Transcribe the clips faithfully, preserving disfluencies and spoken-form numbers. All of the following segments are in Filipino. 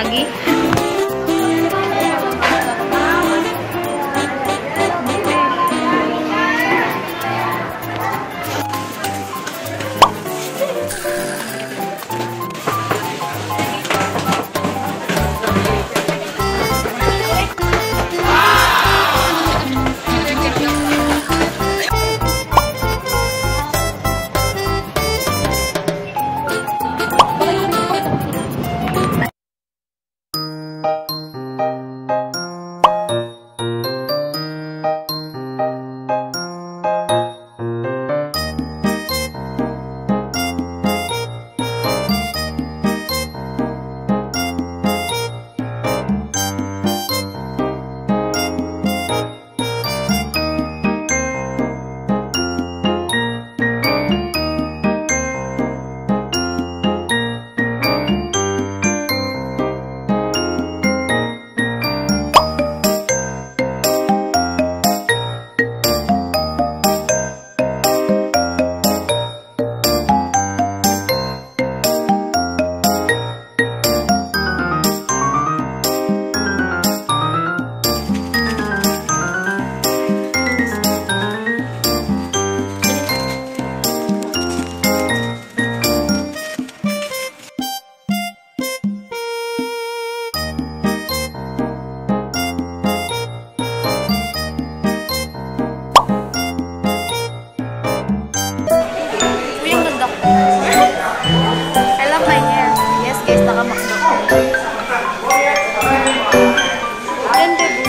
Maggie. I love my hair. Yes guys, nakamakdo ko. Ganda po.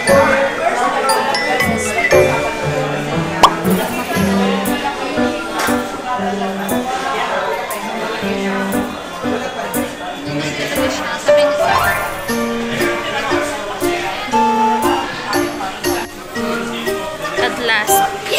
At last.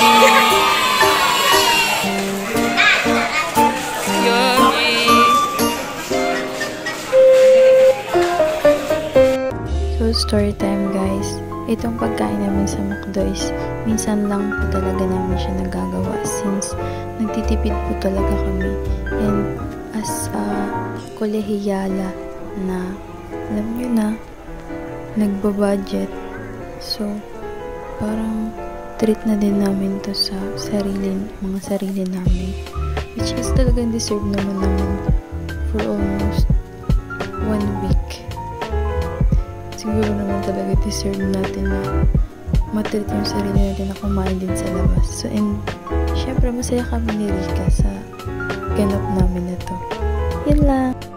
Story time guys. Itong pagkain namin sa McDo is minsan lang po talaga namin siya nagagawa since nagtitipid po talaga kami. And as a uh, kolehiyala na alam nyo na nagbabudget, so parang treat na din namin to sa sarili, mga sarili namin, which is talagang deserve naman namin for almost one week. Siguro naman talaga deserve natin na matreat yung sarili natin na kumain din sa labas. So, and syempre masaya kami ni Rika sa ganap namin na to. Yun lang.